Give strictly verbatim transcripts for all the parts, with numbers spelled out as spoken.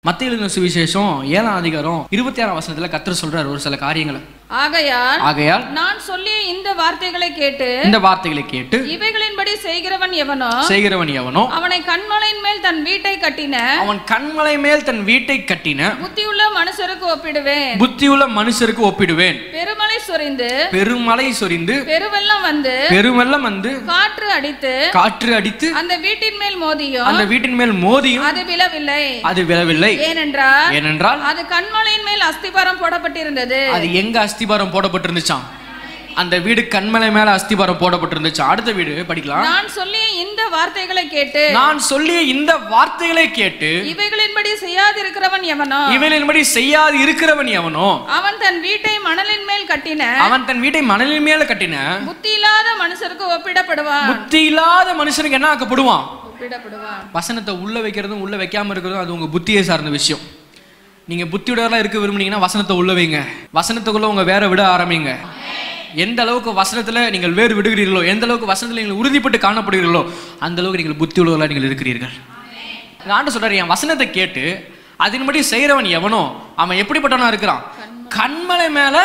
மத்தேயு எழுதின சுவிசேஷம் ஏழாம் அதிகாரம் இருபத்தி ஆறாம் வசனத்துல கர்த்தர் சொல்றார் ஒரு சில காரியங்களை. ஆகையால் ஆகையால் நான் சொல்லிய இந்த வார்த்தைகளை கேட்டு இந்த வார்த்தைகளை கேட்டு இவைகளின்படி செய்கிறவன் எவனோ செய்கிறவன் எவனோ அவனை கண்மலையின் மேல் தன் வீட்டை கட்டின அவன் கண்மலை மேல் தன் வீட்டை கட்டின புத்தியுள்ள மனுஷருக்கு ஒப்பிடுவேன் புத்தியுள்ள மனுஷருக்கு ஒப்பிடுவேன். பெருமலை சொரிந்து பெருமலை சொரிந்து பெருவெள்ளம் வந்து பெருவெள்ளம் வந்து காற்று அடித்து காற்று அடித்து அந்த வீட்டின் மேல் மோதியும் அந்த வீட்டின் மேல் மோதியும் அது விழவில்லை அது விழவில்லை. ஏனென்றால் ஏனென்றால் அது கண்மலையின் மேல் அஸ்திபாரம் போடப்பட்டிருந்தது. அது எங்க அஸ்திபாரம் போடப்பட்டிருந்துச்சாம்? அந்த வீடு கண்மலை மேல அஸ்திபாரம் போடப்பட்டிருந்துச்சு. அடுத்த வீடு படிக்கலாம். நான் சொல்லிய இந்த வார்த்தைகளை கேட்டு நான் சொல்லிய இந்த வார்த்தைகளை கேட்டு இவைகளின்படி செய்யாது இருக்கிறவன் எவனோ இவைகளின்படி செய்யாது இருக்கிறவன் எவனோ அவன் தன் வீட்டை மணலின் மேல் கட்டின அவன் தன் வீட்டை மணலின் மேல கட்டின புத்தி இல்லாத மனுஷருக்கு ஒப்பிடப்படுவான். புத்தி இல்லாத மனுஷனுக்கு என்ன ஆக்கப்படுவான்? ஒப்பிடப்படுவான். வசனத்தை உள்ள வைக்கிறதும் உள்ள வைக்காம இருக்கிறதும் அது உங்க புத்தியை சார்ந்த விஷயம். நீங்க புத்தியுடையவர்களா இருக்க விரும்புனீங்கன்னா வசனத்தை உள்ள வைங்க. வசனத்துக்குள்ள உங்க வேற விட ஆரம்பிங்க. எந்த அளவுக்கு வசனத்துல நீங்கள் வேறு விடுகிறீர்களோ, எந்த அளவுக்கு வசனத்துல நீங்கள் உறுதிப்பட்டு காணப்படுகிறீர்களோ, அந்த அளவுக்கு நீங்கள் புத்தி உள்ளவர்களா நீங்கள் இருக்கிறீர்கள். ஆண்டு சொல்றாரு, என் வசனத்தை கேட்டு அதன்படி செய்யறவன் எவனோ அவன் எப்படிப்பட்டவனா இருக்கிறான்? கண்மலை மேல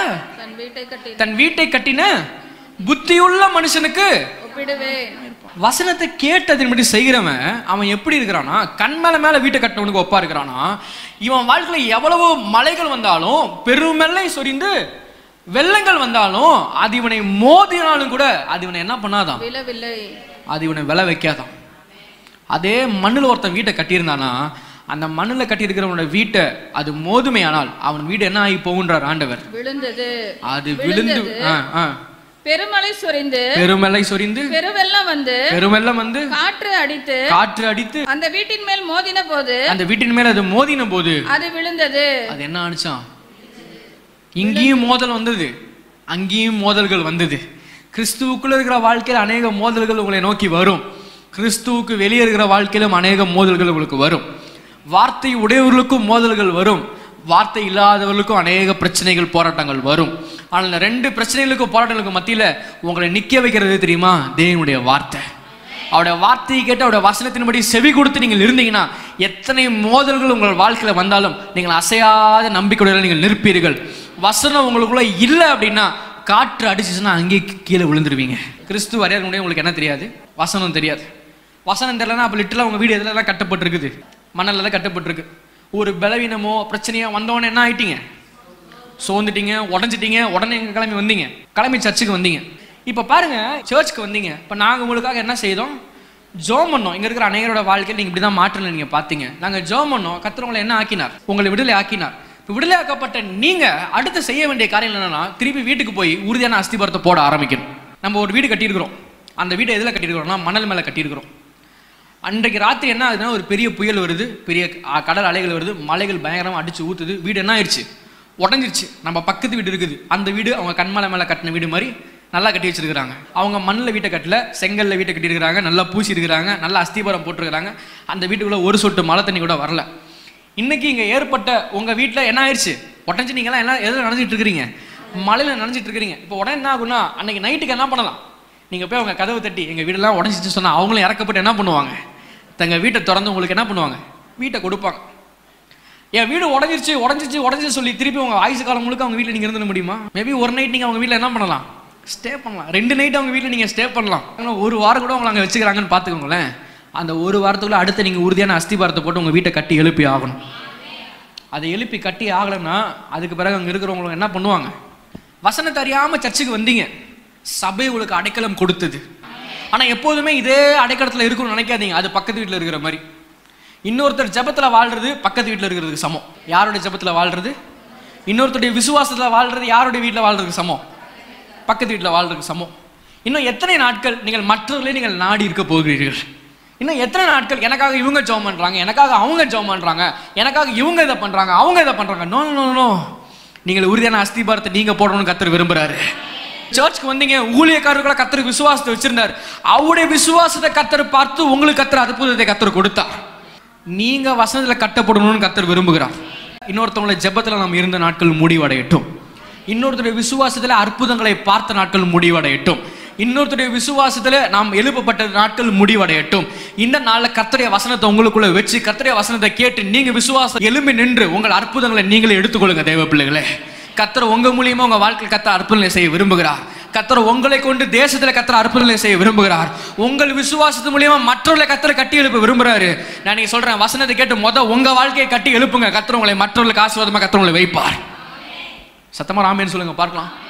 தன் வீட்டை கட்டின புத்தியுள்ள மனுஷனுக்கு ஒப்பிடுவேன். வசனத்தை கேட்டு அதன்படி செய்கிறவன் அவன் எப்படி இருக்கிறானா? கண்மலை மேல வீட்டை கட்டினவனுக்கு ஒப்பா இருக்கிறானா? இவன் வாழ்க்கையில எவ்வளவு மலைகள் வந்தாலும், பெருமெல்லை சொரிந்து வெள்ளங்கள் வந்தாலும், அது இவனை மோதினாலும் கூட அது இவனை என்ன பண்ணாதான்? விழவில்லை. அது இவனை விளை வைக்காதான். அதே மண்ணில் ஒருத்தன் வீட்டை கட்டியிருந்தானா, அந்த மண்ணில் கட்டியிருக்கிறவனோட வீட்டை அது மோதுமையானால் அவன் வீடு என்ன ஆகி போகுன்றார் ஆண்டவர். விழுந்தது. அது விழுந்து பெருமலை சொரிந்து பெருமலை சொரிந்து பெருவெள்ளம் வந்து பெருவெள்ளம் வந்து காற்று அடித்து காற்று அடித்து அந்த வீட்டின் மேல் மோதின போது அந்த வீட்டின் மேல் அது மோதின போது அது விழுந்தது. அது என்ன ஆனிச்சான்? இங்கேயும் மோதல் வந்தது, அங்கேயும் மோதல்கள் வந்தது. கிறிஸ்துவுக்குள்ள இருக்கிற வாழ்க்கையில் அநேக மோதல்கள் உங்களை நோக்கி வரும். கிறிஸ்துவுக்கு வெளியே இருக்கிற வாழ்க்கையிலும் அநேக மோதல்கள் உங்களுக்கு வரும். வார்த்தை உடையவர்களுக்கும் மோதல்கள் வரும், வார்த்தை இல்லாதவர்களுக்கும் அநேக பிரச்சனைகள் போராட்டங்கள் வரும். ஆனால் இந்த ரெண்டு பிரச்சனைகளுக்கும் போராட்டங்களுக்கு மத்தியில் உங்களை நிற்க வைக்கிறது தெரியுமா? தேவனுடைய வார்த்தை. அவருடைய வார்த்தையை கேட்டு அவருடைய வசனத்தின்படி செவி கொடுத்து நீங்கள் இருந்தீங்கன்னா எத்தனை மோதல்கள் உங்கள் வாழ்க்கையில் வந்தாலும் நீங்கள் அசையாத நம்பிக்கையுடன் நீங்கள் நிற்பீர்கள். வசனம் உங்களுக்குள்ள இல்லை அப்படின்னா காற்று அடிச்சுன்னா அங்கேயே கீழே விழுந்துருவீங்க. கிறிஸ்துவ அறியாத முடியும் உங்களுக்கு என்ன தெரியாது? வசனம் தெரியாது. வசனம் தெரியலன்னா அப்போ லிட்டலாக உங்கள் வீடு எதுலாம் கட்டப்பட்டிருக்குது? மணலில் தான் கட்டப்பட்டிருக்கு. ஒரு பலவீனமோ பிரச்சனையோ வந்தவொடனே என்ன ஆயிட்டீங்க? சோர்ந்துட்டீங்க, உடஞ்சிட்டீங்க. உடனே எங்கள் கிளம்பி வந்தீங்க, கிளம்பி சர்ச்சுக்கு வந்தீங்க. இப்போ பாருங்க, சர்ச்சுக்கு வந்தீங்க. இப்போ நாங்கள் உங்களுக்காக என்ன செய்தோம்? ஜோம் பண்ணோம். இங்கே இருக்கிற அநேகரோட வாழ்க்கையில் நீங்கள் இப்படி தான் மாற்றல நீங்கள் பார்த்தீங்க. நாங்கள் ஜோம் பண்ணோம். கர்த்தர் உங்களை என்ன ஆக்கினார்? உங்களை விடுதலை ஆக்கினார். இப்போ விடுதலை ஆக்கப்பட்ட நீங்கள் அடுத்து செய்ய வேண்டிய காரியம் என்னன்னா, திருப்பி வீட்டுக்கு போய் உறுதியான அஸ்திபாரத்தை போட ஆரம்பிக்கணும். நம்ம ஒரு வீடு கட்டியிருக்கிறோம். அந்த வீட்டை எதில் கட்டியிருக்கிறோம்னா மணல் மேலே கட்டியிருக்கிறோம். அன்றைக்கு ராத்திரி என்ன ஆகுதுன்னா, ஒரு பெரிய புயல் வருது, பெரிய கடல் அலைகள் வருது, மலைகள் பயங்கரமாக அடிச்சு ஊற்றுது. வீடு என்ன ஆயிடுச்சு? உடஞ்சிருச்சு. நம்ம பக்கத்து வீடு இருக்குது, அந்த வீடு அவங்க கண்மலை மேலே கட்டின வீடு மாதிரி நல்லா கட்டி வச்சிருக்கிறாங்க. அவங்க மண்ணில் வீட்டை கட்டல, செங்கல்ல வீட்டை கட்டியிருக்கிறாங்க, நல்லா பூசி இருக்கிறாங்க, நல்லா அஸ்திபாரம் போட்டிருக்கிறாங்க. அந்த வீட்டுக்குள்ளே ஒரு சொட்டு மழை தண்ணி கூட வரல. இன்னைக்கு இங்கே ஏற்பட்ட உங்கள் வீட்டில் என்ன ஆயிடுச்சு? உடஞ்சி நீங்களாம் எல்லாம் எதில் நனைஞ்சிட்டு இருக்கிறீங்க? மழையில் நனைஞ்சிட்டு இருக்கிறீங்க. இப்போ உடனே என்ன ஆகுன்னா, அன்னைக்கு நைட்டுக்கு என்ன பண்ணலாம்? நீங்கள் போய் அவங்க கதவை தட்டி எங்கள் வீடெல்லாம் உடஞ்சிச்சு சொன்னால் அவங்களும் இறக்கப்பட்டு என்ன பண்ணுவாங்க? தங்கள் வீட்டை திறந்து உங்களுக்கு என்ன பண்ணுவாங்க? வீட்டை கொடுப்பாங்க. என் வீடு உடஞ்சிருச்சு உடஞ்சிச்சு உடஞ்சி சொல்லி திருப்பி உங்கள் ஆயுசு காலம் முழுக்க அவங்க வீட்டில் நீங்கள் இருந்துட முடியுமா? மேபி ஒரு நைட் நீங்கள் அவங்க வீட்டில் என்ன பண்ணலாம்? ஸ்டே பண்ணலாம். ரெண்டு நைட் அவங்க வீட்டில் நீங்கள் ஸ்டே பண்ணலாம். ஒரு வாரம் கூட உங்களை அங்கே வச்சுக்கிறாங்கன்னு பார்த்துக்கோங்களேன். அந்த ஒரு வாரத்துக்குள்ள அடுத்து நீங்கள் உறுதியான அஸ்திபாரத்தை போட்டு உங்கள் வீட்டை கட்டி எழுப்பி ஆகணும். அதை எழுப்பி கட்டி ஆகலைன்னா அதுக்கு பிறகு அங்கே இருக்கிறவங்களுக்கு என்ன பண்ணுவாங்க? வசனத்தை அறியாமல் சர்ச்சுக்கு வந்தீங்க, சபை உங்களுக்கு அடைக்கலம் கொடுத்தது. ஆனால் எப்போதுமே இதே அடைக்கலத்தில் இருக்கணும்னு நினைக்காதீங்க. அது பக்கத்து வீட்டில் இருக்கிற மாதிரி. இன்னொருத்தர் ஜபத்தில் வாழ்றது பக்கத்து வீட்டில் இருக்கிறதுக்கு சமம். யாருடைய ஜபத்தில் வாழ்றது? இன்னொருத்தருடைய விசுவாசத்தில் வாழ்றது யாருடைய வீட்டில் வாழ்றதுக்கு சமம்? பக்கத்து வீட்டில் வாழ்றதுக்கு சமம். இன்னும் எத்தனை நாட்கள் நீங்கள் மற்றவர்களே நீங்கள் நாடி இருக்க போகிறீர்கள்? இன்னும் எத்தனை நாட்கள் எனக்காக இவங்க ஜெபம் பண்ணுறாங்க, எனக்காக அவங்க ஜெபம் பண்ணுறாங்க, எனக்காக இவங்க இதை பண்ணுறாங்க, அவங்க இதை பண்ணுறாங்க? No no no. நீங்கள் உறுதியான அஸ்திபாரத்தை நீங்கள் போடணும்னு கர்த்தர் விரும்புகிறாரு. சர்ச்சுக்கு வந்தீங்க, ஊழியக்காரர்களை கர்த்தர் விசுவாசத்தை வச்சிருந்தார். அவருடைய விசுவாசத்தை கர்த்தர் பார்த்து உங்களுக்கு கர்த்தர் அற்புதத்தை கர்த்தர் கொடுத்தார். நீங்க வசனத்துல கட்டப்படணும்னு கர்த்தர் விரும்புகிறார். இன்னொருத்தவங்களை ஜெபத்துல நாம் இருந்த நாட்கள் முடிவடையட்டும். இன்னொருத்தருடைய விசுவாசத்துல அற்புதங்களை பார்த்த நாட்கள் முடிவடையட்டும். இன்னொருத்தருடைய விசுவாசத்துல நாம் எழுப்பப்பட்ட நாட்கள் முடிவடையட்டும். இந்த நாள்ல கர்த்தருடைய வசனத்தை உங்களுக்குள்ள வச்சு கர்த்தருடைய வசனத்தை கேட்டு நீங்க விசுவாசம் எழும்பி நின்று உங்கள் அற்புதங்களை நீங்களே எடுத்துக்கொள்ளுங்க தேவ பிள்ளைகளே. கர்த்தர் உங்க மூலியமா உங்க வாழ்க்கையில் கர்த்தர் அற்புதங்களை செய்ய விரும்புகிறார். கர்த்தர் உங்களை கொண்டு தேசத்துல கர்த்தர் அற்புதங்களை செய்ய விரும்புகிறார். உங்கள் விசுவாசத்து மூலியமா மற்றவர்களை கர்த்தர் கட்டி எழுப்ப விரும்புறாரு. நான் நீங்க சொல்றேன், வசனத்தை கேட்டு முத உங்க வாழ்க்கையை கட்டி எழுப்புங்க. கர்த்தர் உங்களை மற்றவர்களுக்கு ஆசீர்வாதமா கர்த்தர் உங்களை வைப்பார். சத்தமா ஆமென் சொல்லுங்க பார்க்கலாம்.